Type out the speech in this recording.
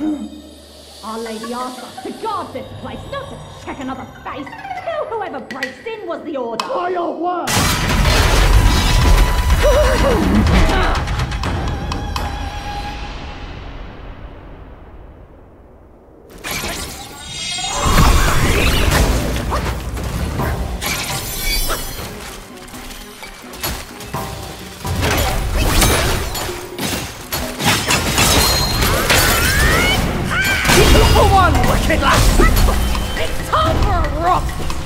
Our Lady asked us to guard this place, not to check another face. Tell whoever breaks in was the order. By your word! One wicked lass! It's time for a romp!